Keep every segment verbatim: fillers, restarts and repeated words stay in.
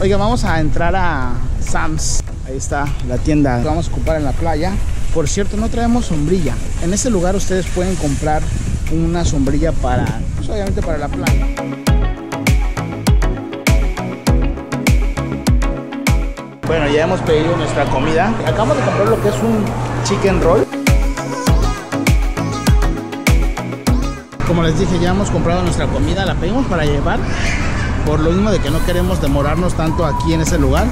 Oiga, vamos a entrar a Sam's. Ahí está la tienda que vamos a ocupar en la playa. Por cierto, no traemos sombrilla. En este lugar ustedes pueden comprar una sombrilla para, pues obviamente para la playa. Bueno, ya hemos pedido nuestra comida. Acabamos de comprar lo que es un chicken roll. Como les dije, ya hemos comprado nuestra comida. La pedimos para llevar, por lo mismo de que no queremos demorarnos tanto aquí en ese lugar.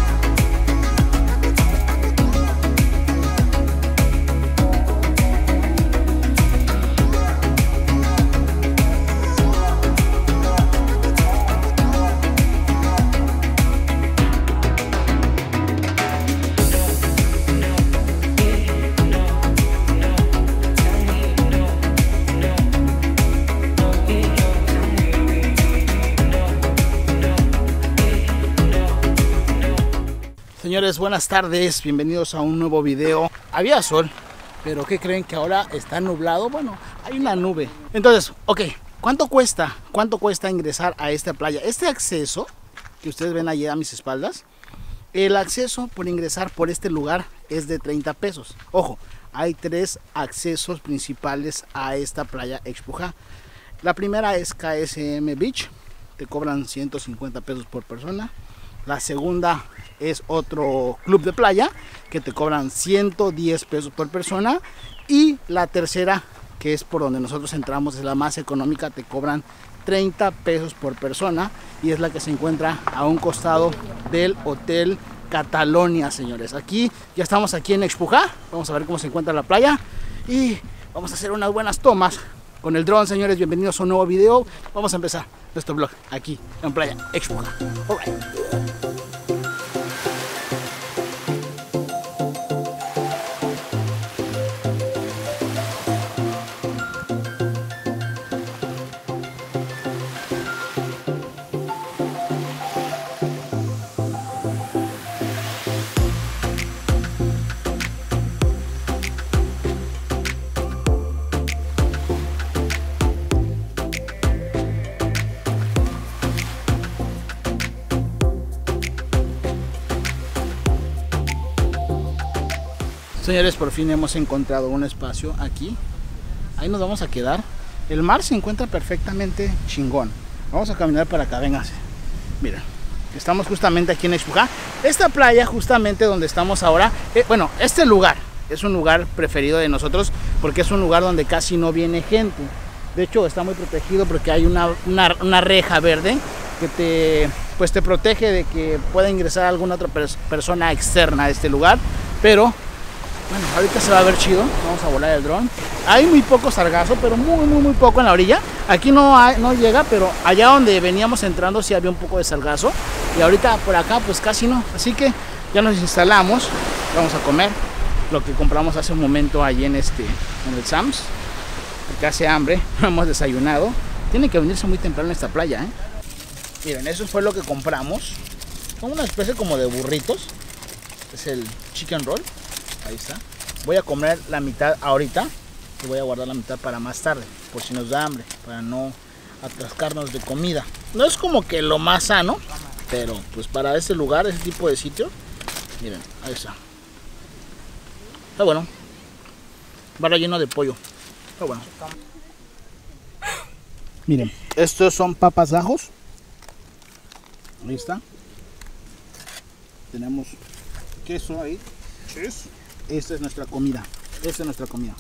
Señores, buenas tardes, bienvenidos a un nuevo video. Había sol, pero ¿qué creen? Que ahora está nublado. Bueno, hay una nube. Entonces, ok, ¿cuánto cuesta? ¿Cuánto cuesta ingresar a esta playa? Este acceso que ustedes ven allí a mis espaldas, el acceso por ingresar por este lugar es de treinta pesos. Ojo, hay tres accesos principales a esta playa Xpujá. La primera es K S M Beach, te cobran ciento cincuenta pesos por persona. La segunda es otro club de playa que te cobran ciento diez pesos por persona. Y la tercera, que es por donde nosotros entramos, es la más económica, te cobran treinta pesos por persona. Y es la que se encuentra a un costado del Hotel Catalonia, señores. Aquí, ya estamos aquí en Xpujá. Vamos a ver cómo se encuentra la playa. Y vamos a hacer unas buenas tomas con el dron, señores. Bienvenidos a un nuevo video. Vamos a empezar nuestro vlog aquí en Playa Xpujá. All right. Señores, por fin hemos encontrado un espacio aquí. Ahí nos vamos a quedar. El mar se encuentra perfectamente chingón. Vamos a caminar para acá, vénganse. Mira, estamos justamente aquí en Xpujá. Esta playa justamente donde estamos ahora, eh, bueno, este lugar es un lugar preferido de nosotros porque es un lugar donde casi no viene gente. De hecho, está muy protegido porque hay una, una, una reja verde que te, pues te protege de que pueda ingresar alguna otra pers persona externa a este lugar. Pero bueno, ahorita se va a ver chido. Vamos a volar el dron. Hay muy poco sargazo, pero muy, muy, muy poco en la orilla. Aquí no, hay, no llega, pero allá donde veníamos entrando sí había un poco de sargazo. Y ahorita por acá pues casi no. Así que ya nos instalamos. Vamos a comer lo que compramos hace un momento allí en, este, en el Sam's. Porque hace hambre, no hemos desayunado. Tiene que venirse muy temprano en esta playa, ¿eh? Miren, eso fue lo que compramos. Son una especie como de burritos. Es el chicken roll. Ahí está. Voy a comer la mitad ahorita y voy a guardar la mitad para más tarde, por si nos da hambre, para no atascarnos de comida. No es como que lo más sano, pero pues para ese lugar, ese tipo de sitio, miren, ahí está. Está bueno. Va lleno de pollo. Está bueno. Miren, estos son papas ajos. Ahí está. Tenemos queso ahí. Cheese. Esta es nuestra comida. Esta es nuestra comida.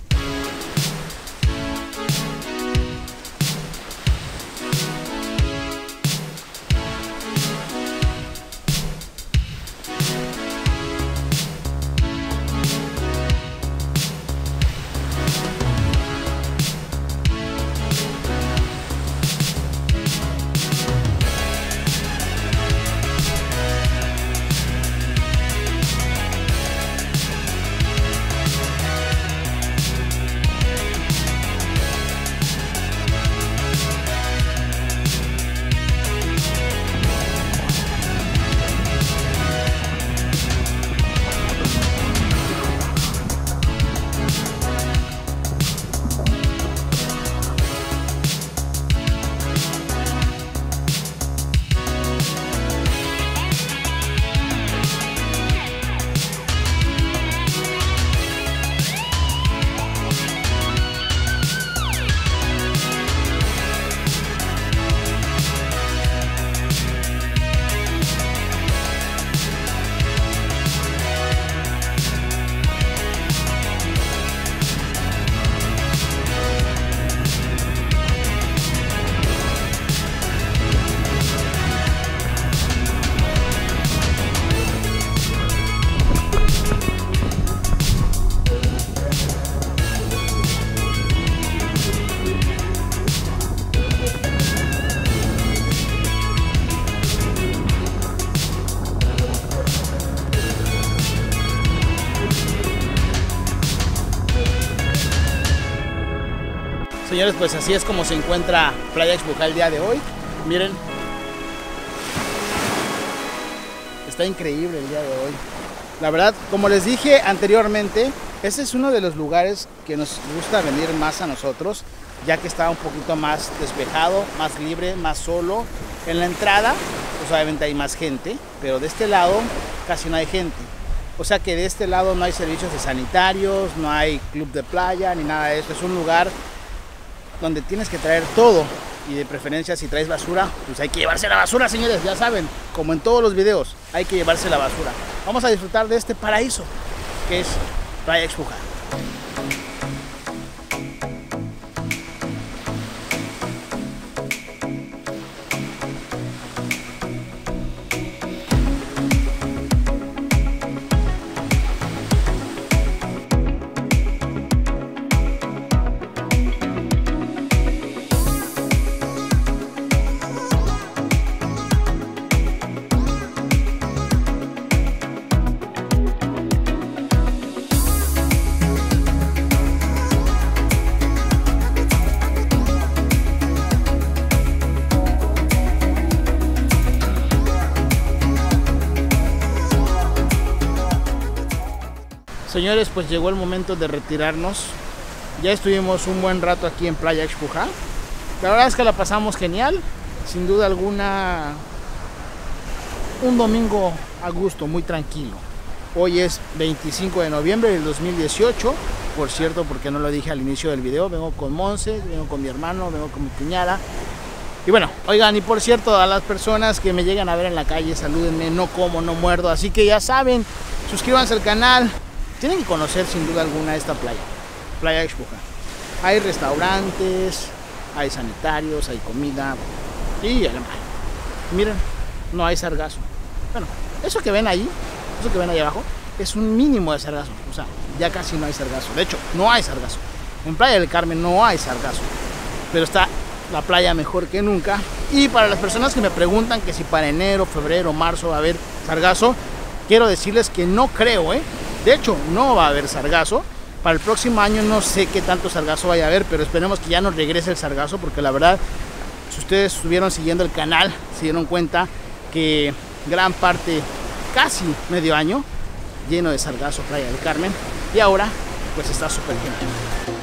Señores, pues así es como se encuentra Playa Xbuja el día de hoy. Miren, está increíble el día de hoy. La verdad, como les dije anteriormente, ese es uno de los lugares que nos gusta venir más a nosotros, ya que está un poquito más despejado, más libre, más solo. En la entrada, pues obviamente hay más gente, pero de este lado casi no hay gente. O sea que de este lado no hay servicios de sanitarios, no hay club de playa, ni nada de eso. Es un lugar donde tienes que traer todo. Y de preferencia, si traes basura, pues hay que llevarse la basura, señores. Ya saben, como en todos los videos, hay que llevarse la basura. Vamos a disfrutar de este paraíso que es Playa Xbuja. Señores, pues llegó el momento de retirarnos. Ya estuvimos un buen rato aquí en Playa Xbuja. La verdad es que la pasamos genial. Sin duda alguna, un domingo a gusto, muy tranquilo. Hoy es veinticinco de noviembre del dos mil dieciocho. Por cierto, porque no lo dije al inicio del video, vengo con Monse, vengo con mi hermano, vengo con mi cuñada. Y bueno, oigan, y por cierto, a las personas que me llegan a ver en la calle, salúdenme, no como, no muerdo. Así que ya saben, suscríbanse al canal. Tienen que conocer sin duda alguna esta playa, Playa Xbuja. Hay restaurantes, hay sanitarios, hay comida y además, miren, no hay sargazo. Bueno, eso que ven ahí, eso que ven ahí abajo, es un mínimo de sargazo. O sea, ya casi no hay sargazo. De hecho, no hay sargazo. En Playa del Carmen no hay sargazo. Pero está la playa mejor que nunca. Y para las personas que me preguntan que si para enero, febrero, marzo va a haber sargazo, quiero decirles que no creo, ¿eh? De hecho, no va a haber sargazo. Para el próximo año no sé qué tanto sargazo vaya a haber, pero esperemos que ya nos regrese el sargazo, porque la verdad, si ustedes estuvieron siguiendo el canal, se dieron cuenta que gran parte, casi medio año, lleno de sargazo Playa del Carmen, y ahora pues está súper genial.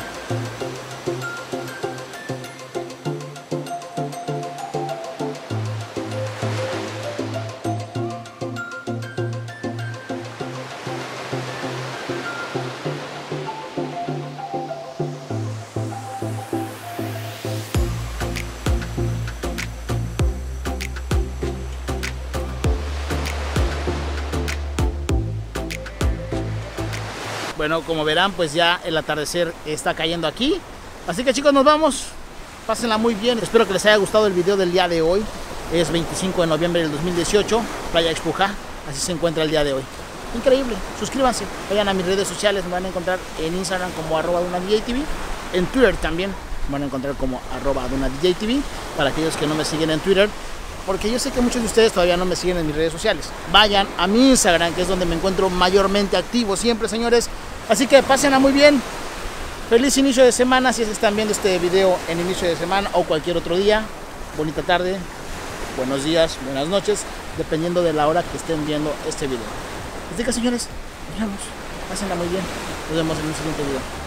Bueno, como verán, pues ya el atardecer está cayendo aquí. Así que chicos, nos vamos. Pásenla muy bien. Espero que les haya gustado el video del día de hoy. Es veinticinco de noviembre del dos mil dieciocho. Playa Xbuja. Así se encuentra el día de hoy. Increíble. Suscríbanse. Vayan a mis redes sociales. Me van a encontrar en Instagram como arroba DunaDJTV. En Twitter también me van a encontrar como arroba DunaDJTV. Para aquellos que no me siguen en Twitter, porque yo sé que muchos de ustedes todavía no me siguen en mis redes sociales. Vayan a mi Instagram, que es donde me encuentro mayormente activo siempre, señores. Así que pásenla muy bien. Feliz inicio de semana si están viendo este video en inicio de semana o cualquier otro día. Bonita tarde, buenos días, buenas noches, dependiendo de la hora que estén viendo este video. Así que señores, nos vemos. Pásenla muy bien. Nos vemos en un siguiente video.